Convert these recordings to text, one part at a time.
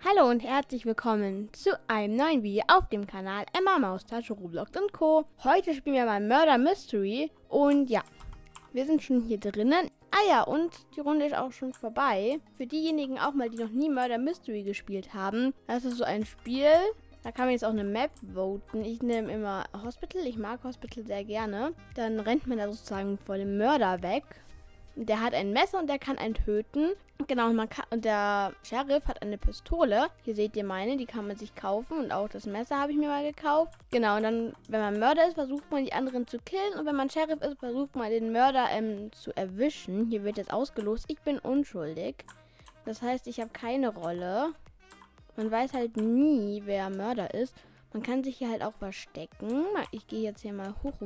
Hallo und herzlich willkommen zu einem neuen Video auf dem Kanal Emma Maustache, Roblox und Co. Heute spielen wir mal Murder Mystery und ja, wir sind schon hier drinnen. Ah ja, und die Runde ist auch schon vorbei. Für diejenigen auch mal, die noch nie Murder Mystery gespielt haben, das ist so ein Spiel, da kann man jetzt auch eine Map voten. Ich nehme immer Hospital, ich mag Hospital sehr gerne. Dann rennt man da sozusagen vor dem Mörder weg. Der hat ein Messer und der kann einen töten. Genau, und der Sheriff hat eine Pistole. Hier seht ihr meine, die kann man sich kaufen. Und auch das Messer habe ich mir mal gekauft. Genau, und dann, wenn man Mörder ist, versucht man die anderen zu killen. Und wenn man Sheriff ist, versucht man den Mörder zu erwischen. Hier wird jetzt ausgelost. Ich bin unschuldig. Das heißt, ich habe keine Rolle. Man weiß halt nie, wer Mörder ist. Man kann sich hier halt auch verstecken. Ich gehe jetzt hier mal hoch.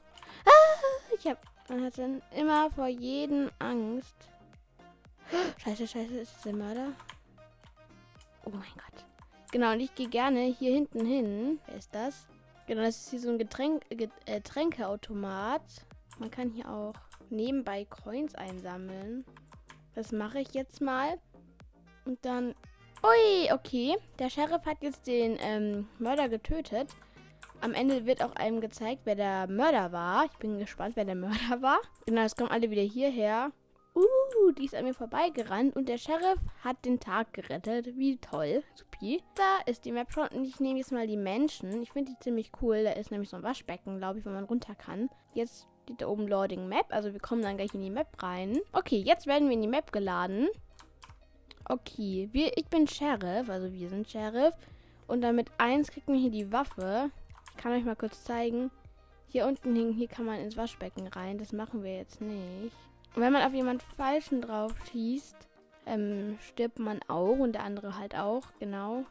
Man hat dann immer vor jedem Angst. Scheiße, ist das der Mörder? Oh mein Gott. Genau, und ich gehe gerne hier hinten hin. Wer ist das? Genau, das ist hier so ein Getränkeautomat. Man kann hier auch nebenbei Coins einsammeln. Das mache ich jetzt mal. Und dann... Ui, okay. Der Sheriff hat jetzt den Mörder getötet. Am Ende wird auch einem gezeigt, wer der Mörder war. Ich bin gespannt, wer der Mörder war. Genau, jetzt kommen alle wieder hierher. Die ist an mir vorbeigerannt und der Sheriff hat den Tag gerettet. Wie toll. Supi. Da ist die Map schon und ich nehme jetzt mal die Menschen. Ich finde die ziemlich cool. Da ist nämlich so ein Waschbecken, glaube ich, wo man runter kann. Jetzt steht da oben Loading Map. Also wir kommen dann gleich in die Map rein. Okay, jetzt werden wir in die Map geladen. Okay, ich bin Sheriff. Also wir sind Sheriff. Und dann mit 1 kriegt man hier die Waffe. Ich kann euch mal kurz zeigen. Hier unten hier kann man ins Waschbecken rein. Das machen wir jetzt nicht. Und wenn man auf jemand Falschen drauf schießt, stirbt man auch und der andere halt auch. Genau.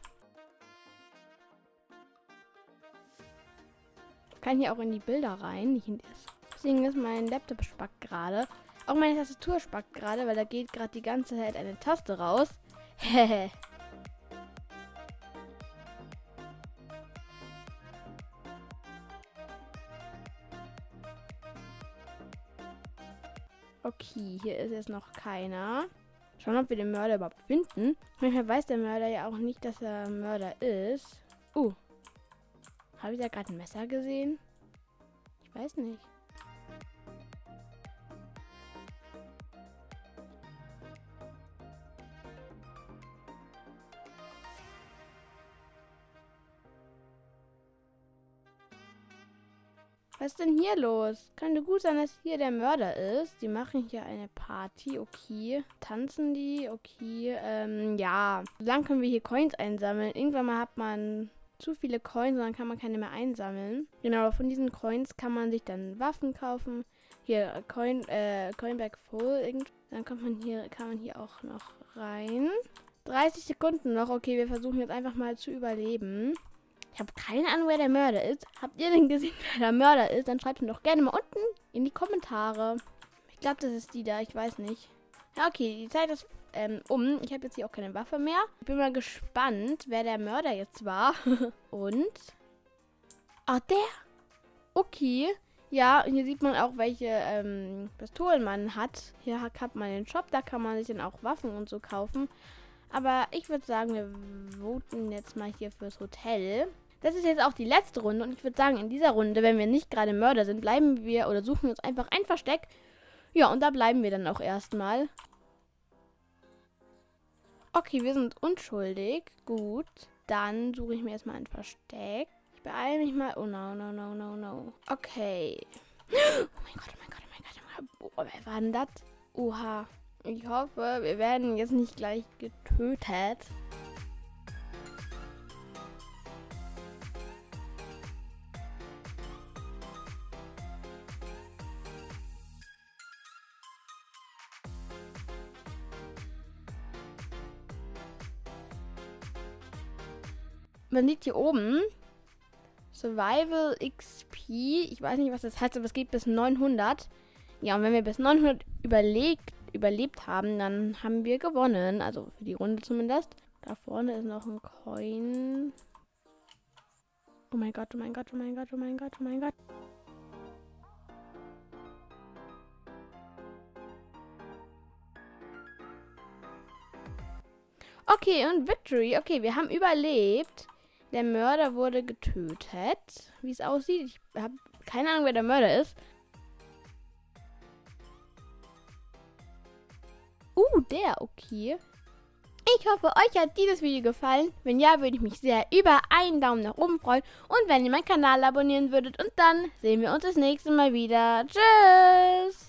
Ich kann hier auch in die Bilder rein. Deswegen ist mein Laptop spackt gerade. Auch meine Tastatur spackt gerade, weil da geht gerade die ganze Zeit eine Taste raus. Hehe. Okay, hier ist jetzt noch keiner. Schauen, ob wir den Mörder überhaupt finden. Manchmal weiß der Mörder ja auch nicht, dass er Mörder ist. Habe ich da gerade ein Messer gesehen? Ich weiß nicht. Was ist denn hier los? Könnte gut sein, dass hier der Mörder ist. Die machen hier eine Party, okay. Tanzen die, okay. Ja. So lang können wir hier Coins einsammeln. Irgendwann mal hat man zu viele Coins und dann kann man keine mehr einsammeln. Genau, von diesen Coins kann man sich dann Waffen kaufen. Hier, Coinback Full. Dann kann man hier auch noch rein. 30 Sekunden noch. Okay, wir versuchen jetzt einfach mal zu überleben. Ich habe keine Ahnung, wer der Mörder ist. Habt ihr denn gesehen, wer der Mörder ist? Dann schreibt ihn doch gerne mal unten in die Kommentare. Ich glaube, das ist die da. Ich weiß nicht. Ja, okay. Die Zeit ist um. Ich habe jetzt hier auch keine Waffe mehr. Ich bin mal gespannt, wer der Mörder jetzt war. Und? Ah, der? Okay. Ja, und hier sieht man auch, welche Pistolen man hat. Hier hat man den Shop. Da kann man sich dann auch Waffen und so kaufen. Aber ich würde sagen, wir voten jetzt mal hier fürs Hotel. Das ist jetzt auch die letzte Runde. Und ich würde sagen, in dieser Runde, wenn wir nicht gerade Mörder sind, bleiben wir oder suchen uns einfach ein Versteck. Ja, und da bleiben wir dann auch erstmal. Okay, wir sind unschuldig. Gut. Dann suche ich mir erstmal ein Versteck. Ich beeile mich mal. Oh, no. Okay. Oh mein Gott. Boah, wer war denn das? Oha. Ich hoffe, wir werden jetzt nicht gleich getötet. Man sieht hier oben Survival XP. Ich weiß nicht, was das heißt, aber es geht bis 900. Ja, und wenn wir bis 900 überlebt haben, dann haben wir gewonnen. Also für die Runde zumindest. Da vorne ist noch ein Coin. Oh mein Gott. Okay, und Victory. Okay, wir haben überlebt. Der Mörder wurde getötet. Wie es aussieht. Ich habe keine Ahnung, wer der Mörder ist. Der, okay. Ich hoffe, euch hat dieses Video gefallen. Wenn ja, würde ich mich sehr über einen Daumen nach oben freuen. Und wenn ihr meinen Kanal abonnieren würdet. Und dann sehen wir uns das nächste Mal wieder. Tschüss!